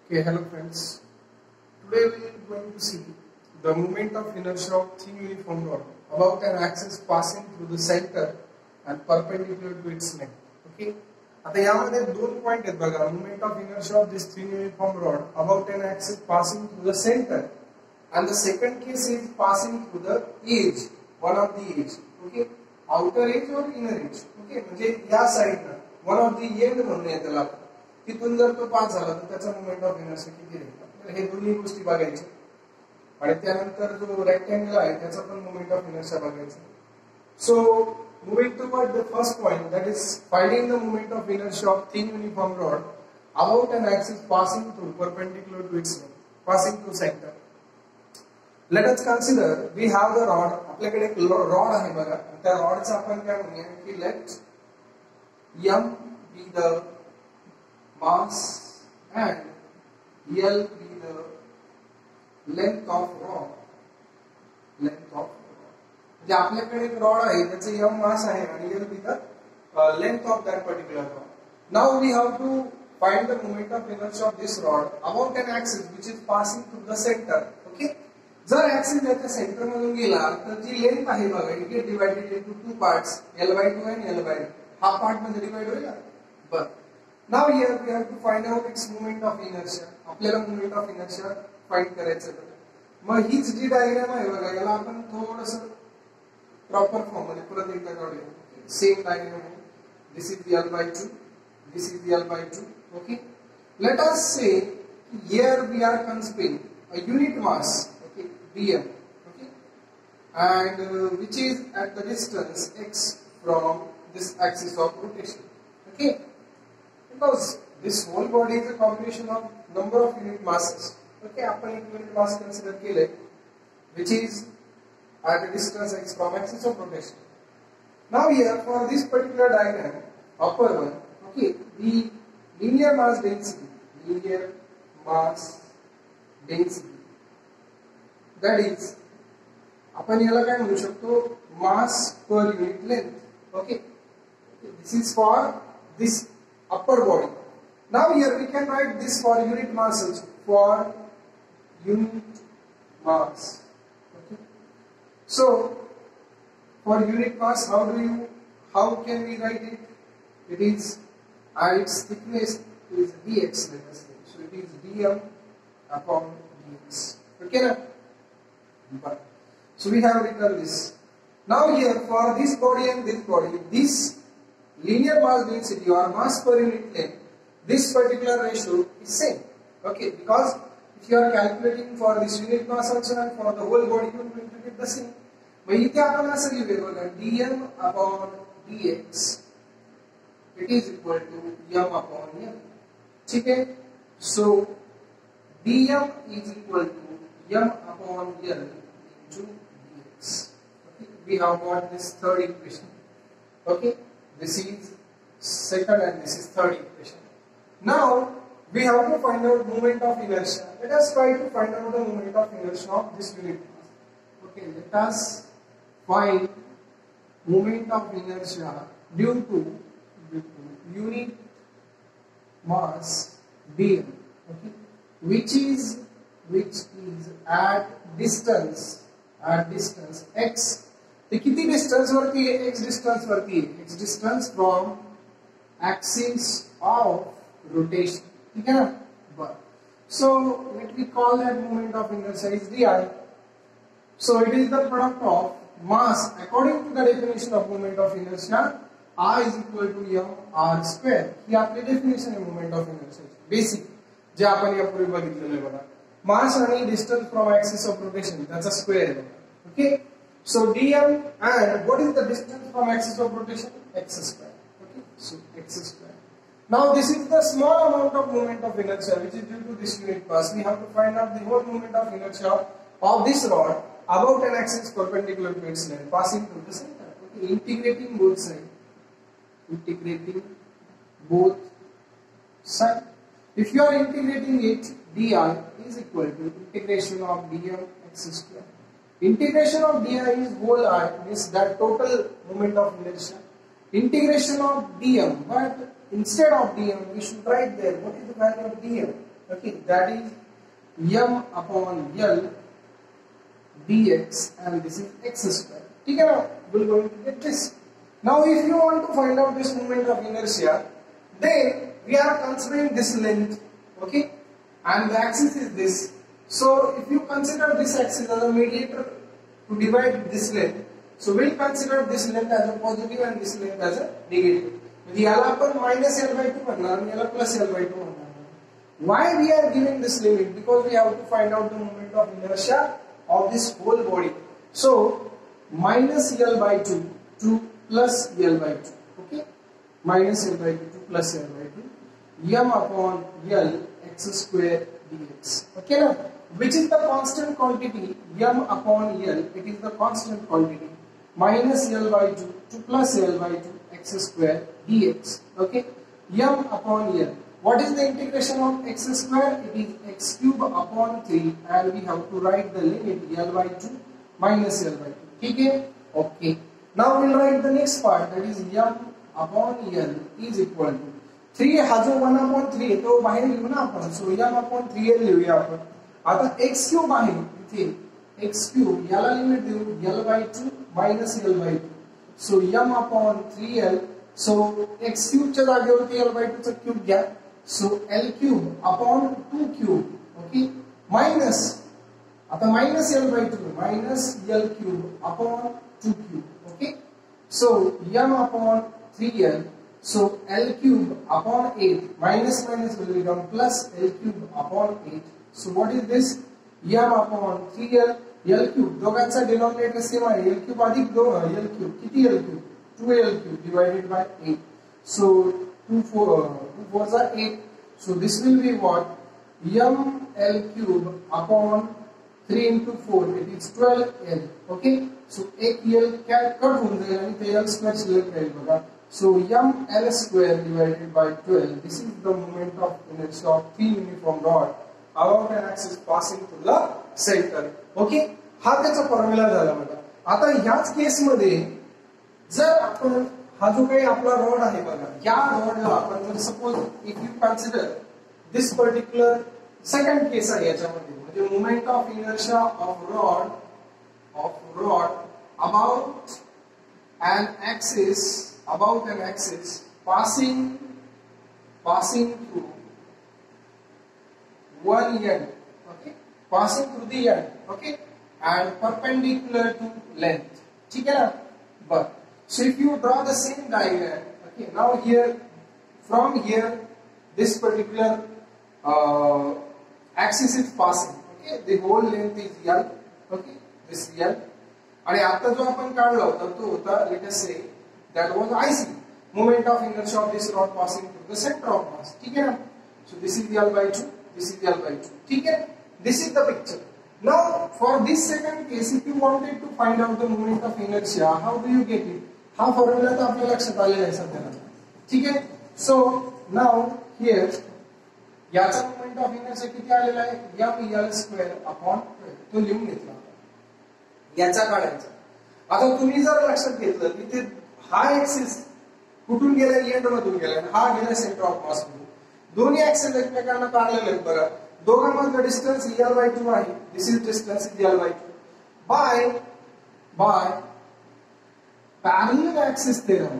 Okay, hello friends. Today we are going to see the moment of inertia of thin uniform rod about an axis passing through the center and perpendicular to its length. Okay. आता यामध्ये दोन point आहेत बघा. Moment of inertia of this thin uniform rod about an axis passing through the center, and the second case is passing through the edge, one of the edge. Okay, outer edge or inner edge. Okay, म्हणजे या साइडला one of the end म्हणूया त्याला. तिथून जर तो पास झाला तर त्याचा मोमेंट ऑफ इनर्शिया किती राहील. आपल्याला हे दोन्ही गोष्टी बघायच्या आणि त्यानंतर जो रेक्टँगल आहे त्याचा पण मोमेंट ऑफ इनर्शिया बघायचा. सो moving toward the first point, that is finding the moment of inertia of thin uniform rod about an axis passing through perpendicular to its length, passing through center. Let us consider we have the rod. आपल्याकडे एक rod आहे बघा. त्या रॉडचा आपण काय म्हणूया की let m be the mass and L be the length of rod. म्हणजे आपल्याकडे एक रॉड आहे त्याचे m मास आहे आणि L be the length of that particular rod. Now we have to find the moment of inertia of this rod about an axis which is passing through the center. Okay, जर axis त्याच्या centre मधून गेला तर जी length आहे बघा it get divided into two parts L/2 and L/2. हा part मध्ये डिवाइड होईल. बरं, now here we have to find out its moment of inertia. आपल्याला moment of inertia फाइंड करायचं आहे. मग हीच जी डायग्राम आहे बघा याला आपण थोडंसं प्रॉपर फॉर्म मध्ये परत एकदा काढूया. सेम डायग्राम आहे. This is L/2, this is L/2. Okay, let us say here we are considering a unit mass, okay, dm, okay, and which is at the distance x from this axis of rotation. Okay, because this whole body is a combination of number of unit masses. Okay, आपण एक unit mass consider केले which is at a distance x from axis of rotation. Now here for this particular diagram, upper one, okay, the linear mass density, that is आपण याला काय म्हणू शकतो mass per unit length. Okay, this is for this upper body. Now here we can write this for unit mass also, for unit mass. Okay, so for unit mass how can we write it? It is its thickness is dx, let us say. So it is dm upon dx. Okay na? But so we have written this. Now here for this body and this body, this linear mass density or mass per unit length, this particular ratio is same. Okay, because if you are calculating for this unit mass also and for the whole body, you are going to get the same. मग इथे आपण असं लिहूया बघा dm upon dx it is equal to m upon n. ठीक है, so dm is equal to m upon l into dx. Okay, we have got this third equation. Okay, this is second and this is third equation. Now we have to find out moment of inertia. Let us try to find out the moment of inertia of this unit mass. Okay, let us find moment of inertia due to unit mass dm, okay, which is at distance x. ते किती distance वरती आहे? x distance वरती आहे. x distance from axis of rotation. ठीक है ना? But so let me call that moment of inertia is di. So it is the product of mass according to the definition of moment of inertia. I is equal to m r square. ही आपली definition आहे moment of inertia basic जे आपण यापूर्वी बघितलेलं आहे बघा. Mass आणि distance from axis of rotation त्याचा स्क्वेअर आहे. Okay, so dm and what is the distance from axis of rotation? x square. Okay, so x square. Now this is the small amount of moment of inertia which is due to this unit mass. We have to find out the whole moment of inertia of this rod about an axis perpendicular to its length passing through the center. Okay, integrating both sides. If you are integrating it, di is equal to integration of dm x square. Integration of di is whole I, means that total moment of inertia. Integration of dm, but instead of dm we should write there what is the value of dm. Okay, that is m upon l dx and this is x square. ठीक है ना? We're going to get this. Now if you want to find out this moment of inertia, then we are considering this length, okay, and the axis is this. So if you consider this axis as a mediator to divide this length, so we'll consider this length as a positive and this length as a negative. म्हणजे याला आपण minus l/2 म्हणणार आणि याला plus l/2 म्हणणार. Why we are giving this limit? Because we have to find out the moment of inertia of this whole body. So minus l/2 to plus l/2. Okay, minus l/2 to plus l/2. M upon L x square dx. Okay, now which is the constant quantity? M upon L. It is the constant quantity. Minus l/2 to plus l/2 x square dx. Okay, m upon l. What is the integration of x square? It is x cube upon 3 and we have to write the limit l/2 minus l/2. Okay, okay. Now we'll write the next part, that is m upon l is equal to 3 हा जो 1 upon 3 आहे तो बाहेर लिहू ना आपण. सो m upon 3l लिहूया आपण. आता x cube आहे इथे, x cube याला लिमिट देऊ l/2 minus l/2. So m upon 3l. So x cube च्या जागेवरती l/2 चा क्यूब घ्या. So l cube upon 2 cube. Okay, minus आता minus l/2 minus l cube upon 2 cube. Okay, so m upon 3l. So l cube upon 8 minus minus will become plus l cube upon 8. So what is this? m upon 3l l cube. दोघांचा denominator same आहे. l cube अधिक 2 l cube. किती l cube? 2l cube divided by 8. So 2 4s are 8. So this will be what? m l cube upon 3 into 4. It is 12l. Okay. So एक l cut होऊन जाईल आणि ते l square शिल्लक राहील बघा. So m l square divided by 12. This is the moment of inertia of three uniform rod about an axis passing through the center. Okay. हा त्याचा formula झाला बघा. आता ह्याच केस मध्ये जर आपण हा जो काही आपला रॉड आहे बघा, या रॉडला आपण जर suppose if you consider this particular second case आहे याच्यामध्ये, म्हणजे moment of inertia of rod about an axis passing through one end, okay, passing through the end, okay, and perpendicular to length. ठीक है ना? But so if you draw the same diagram, okay, now here from here this particular axis is passing, okay, the whole length is L, okay, this L. आणि आता जो आपण काढला होता तो होता, लेट अस से that was IC, moment of inertia of this rod passing through the center of mass. ठीक है ना? So this is the L/2, this is the L/2. ठीक है? This is the picture. Now for this second case, if you wanted to find out the moment of inertia, how do you get it? हा formula तर आपल्या लक्षात आलेला आहे सध्याला. ठीक आहे? So now here याचा मोमेंट ऑफ इनर्शिया किती आलेला आहे? ml² upon 12. तो लिहून घेतला. याचा काढायचा. आता तुम्ही जर लक्षात घेतलं की ते हा ऍक्सिस कुठून गेला, एंड मधून गेला, हा गेला सेंटर ऑफ मास मधून. दोन्ही ऍक्सिस एकमेकांना पॅरलल आहेत बरं. दोघांमधलं डिस्टन्स L/2 आहे. This is distance L/2 by parallel axis theorem.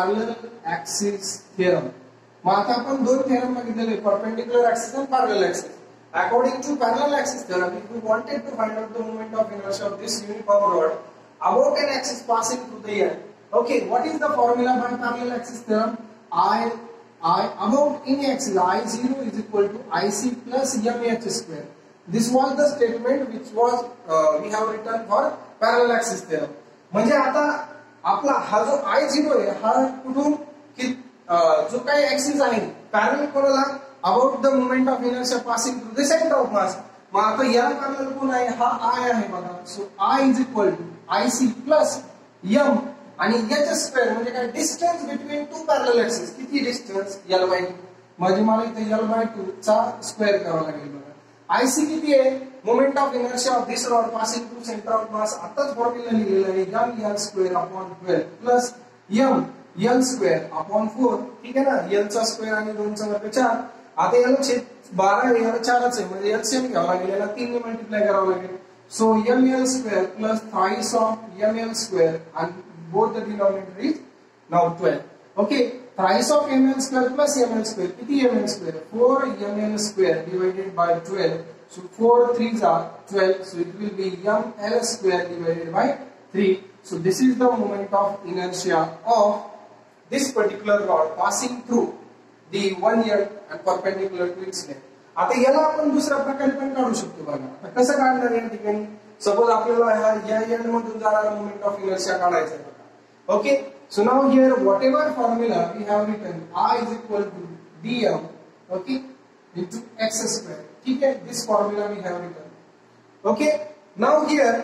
मग आता आपण दोन थेरम बघितलेले, परपेंडिक्युलर ऍक्सिस आणि parallel axis. According to parallel axis theorem, if you wanted to find out the moment of inertia of this uniform rod about an axis passing through the end, okay, what is the formula by parallel axis theorem? I about any axis I0 is equal to IC plus mh². This was the statement which was we have written for parallel axis theorem. म्हणजे आता आपला हा जो I0 आहे हा कुठून जो काही ऍक्सिस आहे पॅरलल कोणाला, about the moment of inertia passing through the center of mass. मग आता याला पॅरलल कोण आहे? हा I आहे बघा. सो I is equal to IC plus m आणि h² म्हणजे काय, distance between two parallel axis. किती डिस्टन्स? L/2. म्हणजे मला इथे L/2 चा स्क्वेअर करावा लागेल बघा. IC किती आहे? Moment of inertia of this rod passing through centre of mass. आताच फॉर्म्युला लिहिलेला आहे, ml² upon 12 plus m L square upon 4, ठीक आहे ना, एल चा स्क्वेअर आणि 2 चा वर्ग 4. आता याला छेद 12 याला 4च आहे म्हणजे एलसीएम घ्यावं लागेल, याला 3 ने मल्टिप्लाय करावं लागेल. So ml square plus thrice of ml square and both the denominator is now 12. Okay, thrice of ml square plus ml square, किती ml square? 4 ml square divided by 12. So 4 3s are 12. So it will be ml square divided by 3. So this is the moment of inertia of this particular rod passing through the one end and perpendicular to its length. आता याला आपण दुसऱ्या प्रकारे पण काढू शकतो बघा. आता कसं काढणार या ठिकाणी? सपोज आपल्याला या एंड मधून जाणारा मोमेंट ऑफ इनर्शिया काढायचा आहे बघा. Okay, so now here whatever formula we have written I is equal to dm, okay, into x square. ठीक आहे, this formula we have written. Okay, now here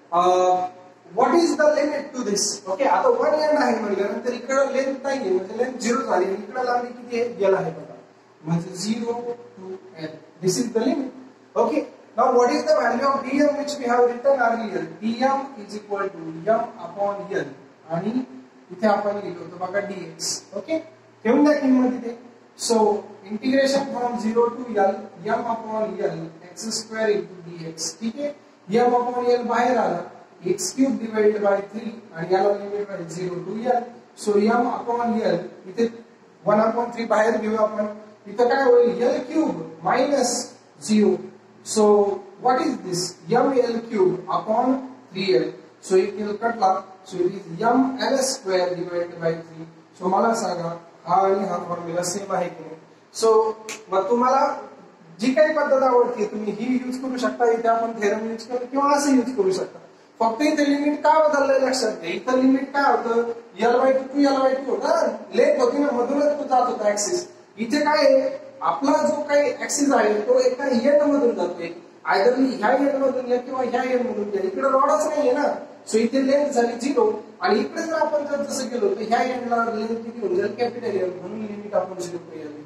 what is the limit to this? Okay, आता one end आहे म्हटल्यानंतर इकडे length नाहीये म्हणजे length 0 झाली, इकडे लांबी किती आहे? l आहे बघा, म्हणजे 0 to l. This is the limit. Okay. Now what is the value of dm which we have written earlier? dm is equal to m upon l आणि इथे आपण लिहिलो होतो बघा dx. ओके, ठेवून द्या किंमत इथे. So integration from 0 to l m upon l x square into dx. ठीक आहे, m upon l बाहेर आला, x cube divided by 3 आणि याला लिमिट आहे 0 to l. So m upon l इथे 1 upon 3 बाहेर घेऊ आपण, इथं काय होईल? l cube minus 0. So what is this? ml cube upon 3l. So एक l catla, so it is ml square divided by 3. So मला सांगा हा आणि हा फॉर्म्युला सेम आहे की नाही? सो मग तुम्हाला जी काही पद्धत आवडते तुम्ही ही यूज करू शकता, इथे आपण थेरम यूज करू किंवा असं यूज करू शकता. फक्त इथे लिमिट का बदललंय लक्षात घ्या. इथं लिमिट काय होतं? l/2 to l/2 होतं, लेंथ होती ना, मधूनच तो जात होता ऍक्सिस. इथे काय आहे? आपला जो काही ऍक्सिस आहे तो एका एंड मधून जातोय, आयदर ह्या एंड मधून या किंवा ह्या एंड मधून या. इकडे रॉडच नाहीये ना, सो इथे लेंथ झाली 0 आणि इकडे जर आपण जर जसं गेलो तर ह्या एंडला लेंथ किती होऊन जाईल? कॅपिटल एल, म्हणून लिमिट आपण 0 to l.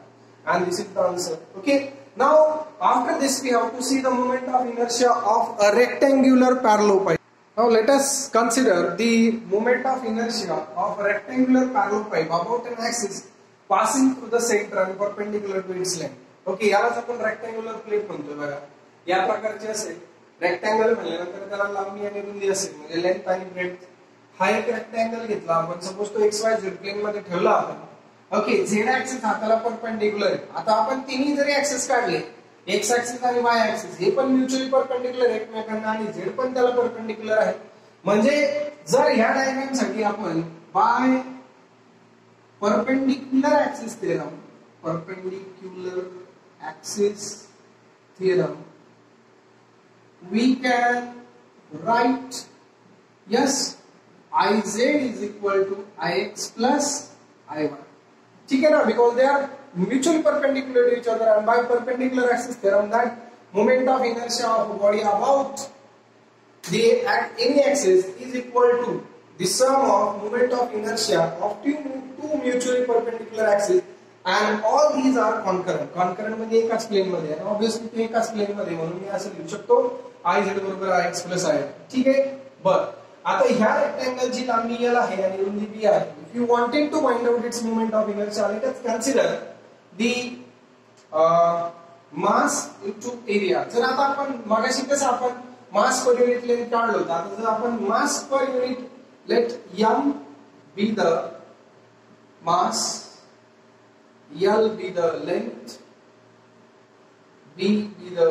And this is the answer. Okay, now after this we have to see the moment of inertia of a rectangular parallelepiped. Now let us consider the moment of inertia of a rectangular parallelepiped about an axis passing through the center and perpendicular to its length. Okay, यालाच आपण rectangular plate म्हणतो बघा. या प्रकारचे असेल rectangle म्हणल्यानंतर त्याला लांबी आणि रुंदी असेल म्हणजे लेंथ आणि ब्रेड्थ. हा एक रेक्टँगल घेतला आपण, सपोज तो XYZ प्लेन मध्ये ठेवला आपण. ओके, झेड ऍक्सिस हाताला परपेंडिक्युलर आहे. आता आपण तिन्ही जरी ऍक्सिस काढले, एक्स ऍक्सिस आणि वाय ऍक्सिस, हे पण म्युच्युअली परपेंडिक्युलर एकमेकांना आणि झेड पण त्याला परपेंडिक्युलर आहे. म्हणजे जर ह्या डायग्राम साठी आपण by perpendicular axis theorem, perpendicular axis theorem, we can write yes Iz is equal to Ix plus Iy. ठीक है ना, because they are mutually perpendicular to each other, and by perpendicular axis theorem that moment of inertia of a body about the any axis is equal to the sum of moment of inertia of two mutually perpendicular axes, and all these are concurrent. Concurrent म्हणजे एकाच plane मध्ये आहे, obviously ते एकाच plane मध्ये, म्हणून मी असं लिहू शकतो Iz बरोबर Ix प्लस Iy. ठीक आहे, बर. आता ह्या रेक्टँगल ची लांबी l आहे आणि रुंदी b आहे. If you wanted to find out its moment of inertia, let us consider the mass into area. जर आता आपण मगाशी कसं आपण मास पर युनिट लेंथ काढलं होतं, आता जर आपण mass per unit, let m be the mass, l be the length, b be the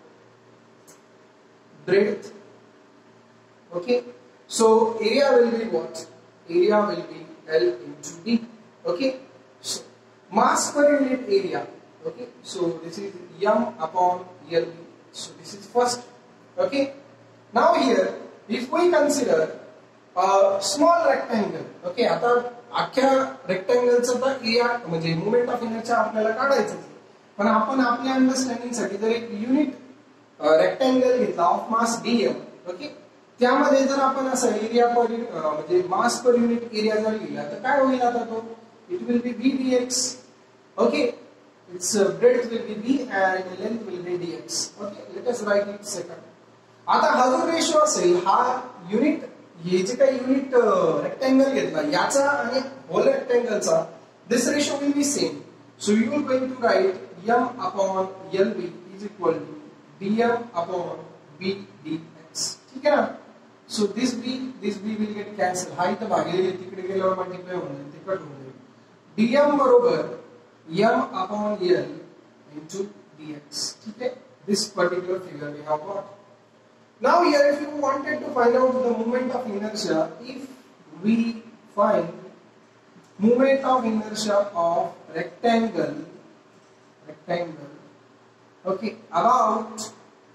breadth. Okay, so area will be what? Area will be L into D. Okay, so mass per unit area. Okay, so this is m upon L. So this is first. Okay, now here if we consider small rectangle. Okay, आता अख्ख्या रेक्टँगलचा तर area म्हणजे moment of inertia आपल्याला काढायचं, पण आपण आपल्या understanding साठी जर एक युनिट रेक्टँगल घेतला ऑफ मास डीएम, ओके, त्यामध्ये जर आपण असं एरिया पर म्हणजे मास पर युनिट एरिया जर लिहिला तर काय होईल? आता तो it will be B DX. Okay, its breadth will be B and length will be DX. Okay, let us write it second. आता हा जो रेशो असेल हा युनिट हे जे काही युनिट रेक्टँगल घेतला याचा आणि होल रेक्टँगलचा this ratio will be same. So you will going to write m upon lb is equal to dm upon b dx. ठीक आहे ना. So this b will get cancel. हा इथं भागिले तिकडे गेल्यावर मल्टिप्लाय होऊन जाईल, ते कट होऊन जाईल. dm बरोबर m upon l into dx. ठीक आहे. This particular figure we have got. Now here if you wanted to find out the moment of inertia, if we find moment of inertia of rectangle, okay, about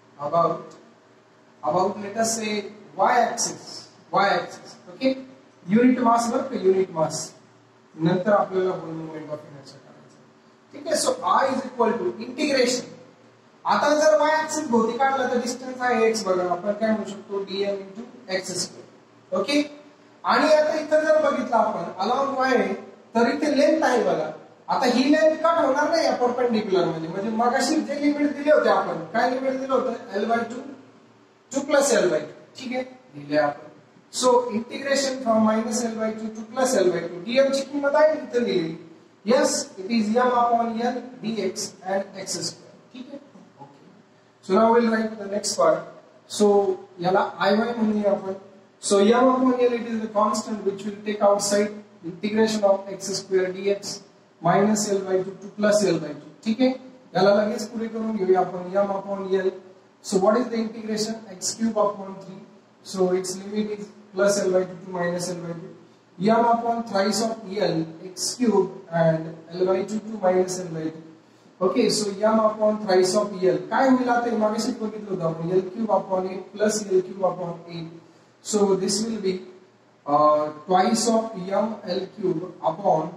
let us say y axis, okay, unit mass were unit mass नंतर आपल्याला moment of inertia करायचं. ठीक आहे. So I is equal to integration. आता जर y axis भोवती काढला तर डिस्टन्स आहे x बघा, आपण काय म्हणू शकतो dm into x square. Okay. आणि आता इथं जर बघितलं आपण अलॉंग y तर इथे लेंथ आहे बघा. आता ही लेंथ कट होणार नाही या परपेंडिक्युलर मध्ये, म्हणजे मगाशी जे लिमिट दिले होते आपण, काय लिमिट दिलं होतं l/2 2 + l/2. ठीक आहे, दिले आपण. So integration from -l/2 to +l/2 dm ची किंमत आहे इथे दिली. Yes, it is m upon l dx and x square. ठीक आहे. So now we'll write the next part. So yala iy म्हणूया आपण. So m upon l it is the constant which will take outside integration of x square dx minus l/2 to plus l/2. ठीक आहे. याला लगेच पुढे करून घेऊया आपण m upon l. So what is the integration? x cube upon 3. So its limit is plus l/2 to minus l/2. m upon thrice of l x cube and l/2 to minus l/2. Okay, so m upon thrice of l काय होईल आता मागेशी बघितलं होतं आपण l cube upon 8 plus l cube upon 8. So this will be twice of m l cube upon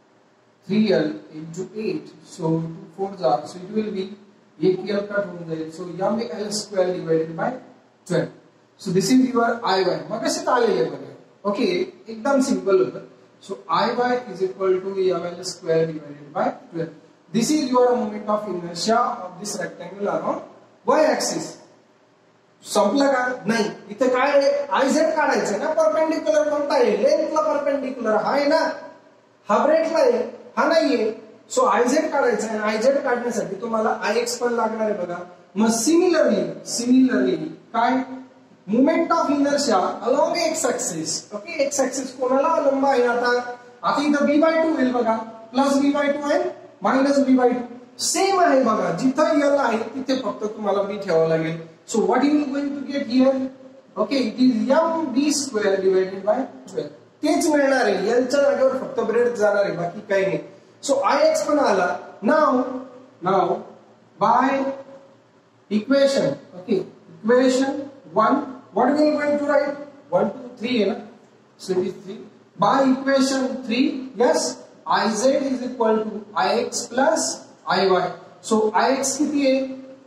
3l into 8. So 2 4s are, so it will be एक l cut होऊन जाईल. So m l square divided by 12. So this is your iy. मागेशी आलेले बघा. Okay, एकदम simple होतं. So iy is equal to m l square divided by 12. This is your moment of inertia of this rectangle along y axis. संपलं का? नाही. इथे काय आहे? iz काढायचं ना. परपेंडिक्युलर कोणता आहे? लेंथला परपेंडिक्युलर हा आहे ना. हा ब्रेकला आहे, हा नाहीये. सो iz काढायचं आहे. iz काढण्यासाठी तुम्हाला ix पण लागणार आहे बघा. मग सिमिलरली काय? Moment of inertia along x axis. Okay, x axis कोणाला लंब आहे आता इथं b/2 होईल बघा. प्लस b/2 आहे मायनस b/2 सेम आहे बघा. जिथं l आहे तिथे फक्त तुम्हाला b ठेवावं लागेल. So what you will going to get here? Okay, it is mb² divided by 12. तेच मिळणार आहे. l च्या जागेवर फक्त ब्रेड जाणार आहे, बाकी काही नाही. सो ix पण आला. Now by equation, okay, equation 1 what we are going to write 1 2 3 है ना. So it is 3 by equation 3. Yes, iz is equal to ix plus iy. So ix किती आहे?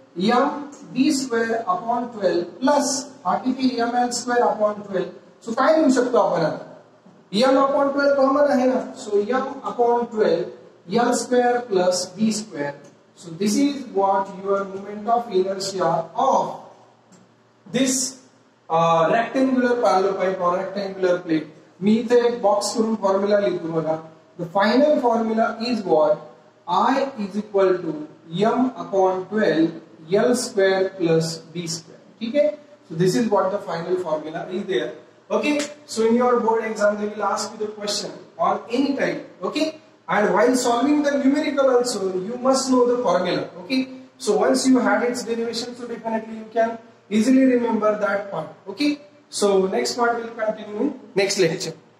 mb² upon 12 plus हा किती ml square upon 12. So काय लिहू शकतो आपण आता? m upon 12 कॉमन आहे ना. So m upon 12 l square plus b square. So this is what your moment of inertia of this rectangular parallelepiped or rectangular plate. मी इथे एक बॉक्स करून फॉर्म्युला लिहितो बघा. The final formula is what? I is equal to m upon 12 l square plus b square. ठीक है? So this is what the final formula is there. Okay? So in your board exam they will ask you the question on any type. Okay? And while solving the numerical also you must know the formula. Okay? So once you had its derivation, so definitely you can easily remember that part. Okay? So next part will continue in next lecture.